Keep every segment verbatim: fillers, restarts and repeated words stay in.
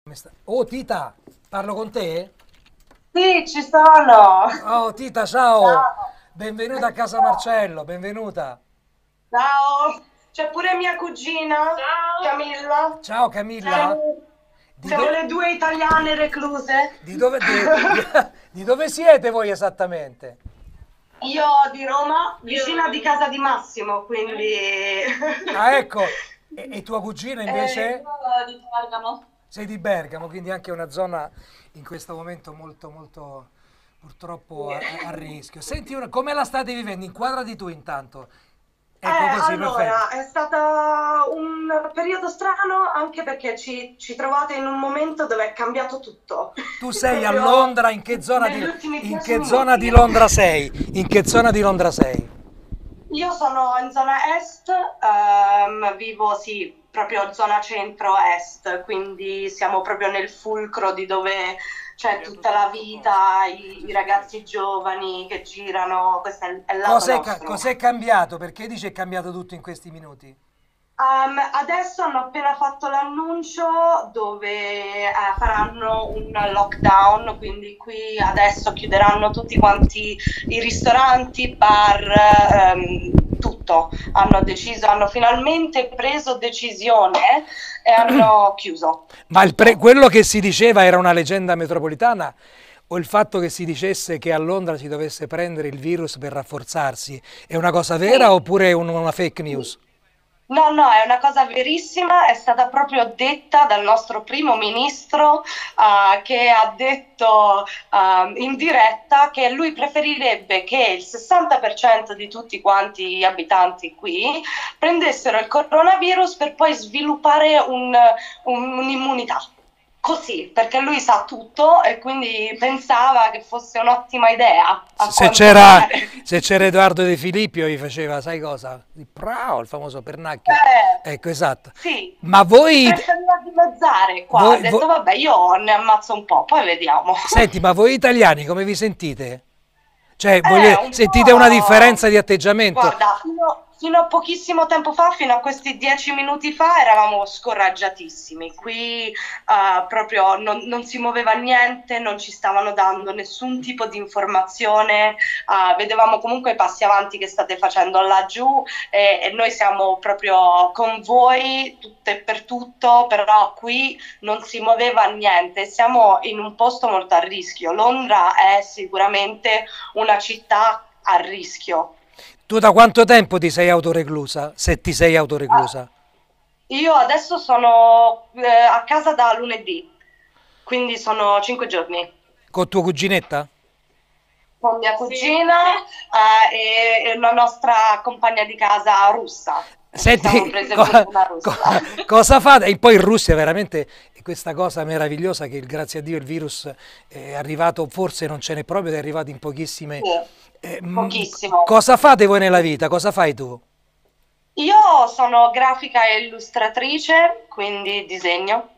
Come sta- Oh Tita, parlo con te? Sì, ci sono. Oh Tita, ciao! Ciao. Benvenuta a casa Marcello, benvenuta. Ciao. C'è pure mia cugina, Ciao. Camilla. Ciao Camilla. Siamo, Di, siamo do- le due italiane recluse. di dove, di- di- di dove siete voi esattamente? Io di Roma, vicina di casa di Massimo, quindi... Ah, ecco, e, e tua cugina Eh, invece? io di Bergamo. Sei di Bergamo, quindi anche una zona in questo momento molto, molto purtroppo a, a rischio. Senti, una- come la state vivendo? Inquadrati tu intanto. Eh, Ecco così, perfetto. allora, è stato un periodo strano anche perché ci, ci trovate in un momento dove è cambiato tutto. Tu sei a Proprio Londra, in che zona negli di, ultimi in dieci che zona di minuti. Londra sei? In che zona di Londra sei? Io sono in zona est, ehm, vivo sì, proprio zona centro-est, quindi siamo proprio nel fulcro di dove c'è tutta la vita, i, i ragazzi giovani che girano, questo è il, è il lato Cos'è, ca- nostro. cos'è cambiato? Perché dice è cambiato tutto in questi minuti? Um, adesso hanno appena fatto l'annuncio dove eh, faranno un lockdown, quindi qui adesso chiuderanno tutti quanti i ristoranti, bar, ehm, tutto. Hanno deciso, hanno finalmente preso decisione e hanno chiuso Ma il pre- tutto. quello che si diceva era una leggenda metropolitana o il fatto che si dicesse che a Londra si dovesse prendere il virus per rafforzarsi è una cosa vera Sì. oppure è un- una fake news? No, no, è una cosa verissima, è stata proprio detta dal nostro primo ministro, eh, che ha detto, eh, in diretta che lui preferirebbe che il sessanta per cento di tutti quanti gli abitanti qui prendessero il coronavirus per poi sviluppare un- un- un'immunità. Così, perché lui sa tutto e quindi pensava che fosse un'ottima idea, a Se quanto c'era pare. se c'era Edoardo De Filippio gli faceva, sai cosa? Il Prao, il famoso pernacchio. Eh, Ecco, esatto. sì, Ma voi, preferiva dimezzare qua, ha voi, voi- detto vabbè io ne ammazzo un po', poi vediamo. Senti, ma voi italiani come vi sentite? Cioè, Eh, voglio- un sentite una differenza po'. di atteggiamento? Guarda, fino, fino a pochissimo tempo fa, fino a questi dieci minuti fa, eravamo scoraggiatissimi. Qui eh, proprio non, non si muoveva niente, non ci stavano dando nessun tipo di informazione. Eh, vedevamo comunque i passi avanti che state facendo laggiù e, e noi siamo proprio con voi tutto e per tutto, però qui non si muoveva niente. Siamo in un posto molto a rischio. Londra è sicuramente una città a rischio. Tu da quanto tempo ti sei autoreclusa? Se ti sei Ah, autoreclusa? io adesso sono eh, a casa da lunedì, quindi sono cinque giorni. Con tua cuginetta? Con mia cugina eh, e, e la nostra compagna di casa russa. Ci siamo Senti, prese pure co- una co- russa. cosa fate? E poi in Russia veramente è questa cosa meravigliosa che grazie a Dio il virus è arrivato, forse non ce n'è proprio, ed è arrivato in pochissime... Sì, eh, mh, pochissimo. cosa fate voi nella vita? Cosa fai tu? Io sono grafica e illustratrice, quindi disegno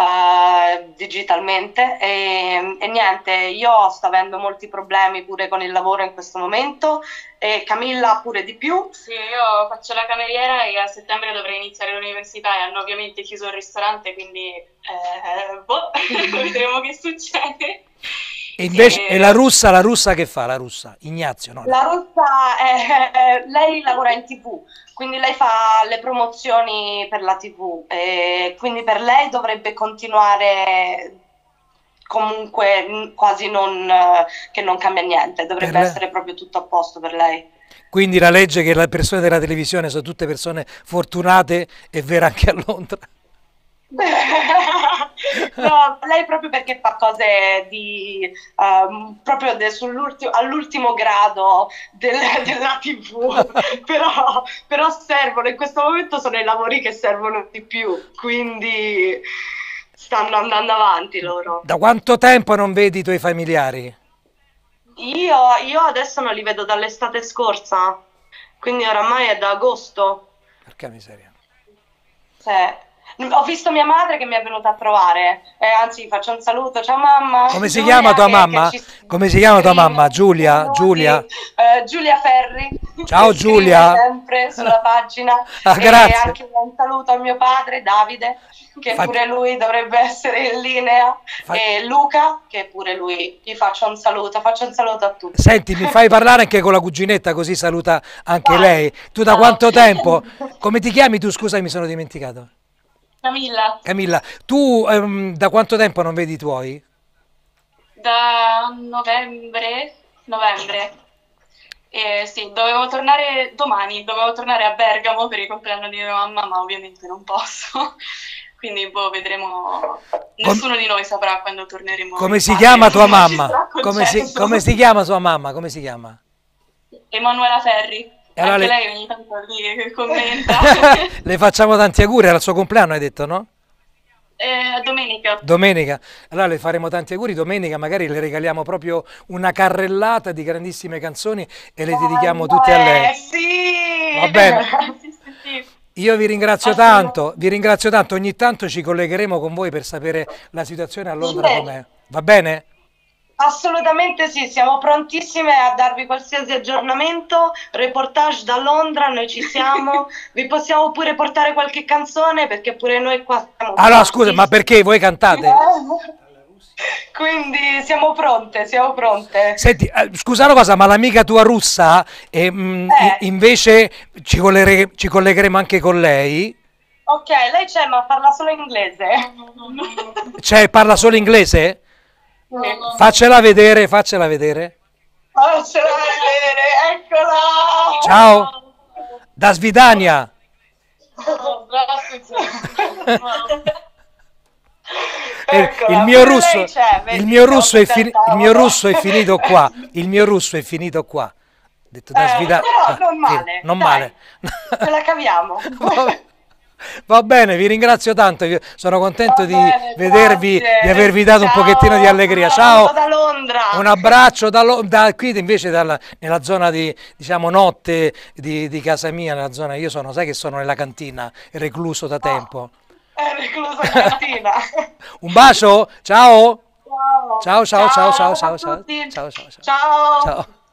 eh, digitalmente e, e niente, io sto avendo molti problemi pure con il lavoro in questo momento e Camilla pure di più. Sì, io faccio la cameriera e a settembre dovrei iniziare l'università e hanno ovviamente chiuso il ristorante, quindi eh, boh, vedremo che succede. E invece, e la E russa, la russa che fa? La russa? Ignazio, no? La rossa, è, lei lavora in T V, quindi lei fa le promozioni per la T V e quindi per lei dovrebbe continuare comunque n- quasi non, eh, che non cambia niente, Per dovrebbe le- essere proprio tutto a posto per lei. Quindi la legge che le persone della televisione sono tutte persone fortunate è vera anche a Londra. No, lei proprio perché fa cose di ehm, proprio de- sull'ultimo, all'ultimo grado del- della T V, però, però servono, in questo momento sono i lavori che servono di più, quindi stanno andando avanti loro. Da quanto tempo non vedi i tuoi familiari? Io, io adesso non li vedo dall'estate scorsa, quindi oramai è da agosto. Porca miseria. Sì. Ho visto mia madre che mi è venuta a trovare, eh, anzi faccio un saluto, ciao mamma. Come si Giulia, chiama tua che- mamma? che ci Come si chiama tua scrive, mamma? Giulia? saluti, Giulia? eh, Giulia Ferri. Ciao, che scrive Giulia. sempre sulla pagina. Ah, E grazie. anche un saluto a mio padre Davide, che Fa- pure lui dovrebbe essere in linea, Fa- e Luca, che pure lui, gli faccio un saluto, faccio un saluto a tutti. Senti, mi fai parlare anche con la cuginetta così saluta anche Vai. lei. Tu da Ciao. quanto tempo? Come ti chiami tu? Scusa, mi sono dimenticato. Camilla, Camilla, tu ehm, da quanto tempo non vedi i tuoi? da novembre, novembre. E sì, dovevo tornare domani, dovevo tornare a Bergamo per il compleanno di mia mamma, ma ovviamente non posso. Quindi boh, vedremo. Nessuno di noi saprà quando torneremo. Come in si patria, chiama tua non ci mamma? sarà Come si, concesso. come si chiama sua mamma? Come si chiama? Emanuela Ferri. E allora Anche le- lei ogni tanto lì che commenta. Le facciamo tanti auguri, era il suo compleanno, hai detto, no? Eh, domenica. Domenica. Allora le faremo tanti auguri, domenica magari le regaliamo proprio una carrellata di grandissime canzoni e le dedichiamo tutte a Eh lei. sì! Va bene. Sì, sì, sì. Io vi ringrazio Assolutamente. tanto, vi ringrazio tanto, ogni tanto ci collegheremo con voi per sapere la situazione a Londra Sì. com'è. Va bene? Assolutamente sì, siamo prontissime a darvi qualsiasi aggiornamento, reportage da Londra, noi ci siamo, vi possiamo pure portare qualche canzone perché pure noi qua siamo Allora, pronti. scusa, ma perché voi cantate? Quindi siamo pronte, siamo pronte. Senti, eh, scusa una cosa, ma l'amica tua russa, eh, mh, Eh. i- invece ci, colleghere- ci collegheremo anche con lei? Ok, lei c'è ma parla solo inglese. Cioè, parla solo inglese? No, no. Faccela vedere, faccela vedere. Faccela vedere, eccola! Ciao, da Svidania. No, здравствуйте. Wow. Eh, Eccola, il mio pure russo, lei c'è, vedi, il mio russo è, stiamo fini- il mio aspettando. russo è finito qua. Il mio russo è finito qua. Ho detto da Eh, Svidania. però non male, Non dai. male. Ce la caviamo. Va- Va bene, vi ringrazio tanto, io sono contento Va di bene, vedervi, grazie. di avervi dato un Ciao. pochettino di allegria. Un Ciao, abbraccio da Londra. un abbraccio da, Lo- da qui invece dalla- nella zona di, diciamo, notte di, di casa mia, nella zona, io sono, sai che sono nella cantina, recluso da tempo. È recluso in cantina. Un bacio, ciao, Ciao. ciao, ciao, ciao, ciao, a ciao, ciao, tutti. ciao, ciao, ciao. Ciao. Ciao.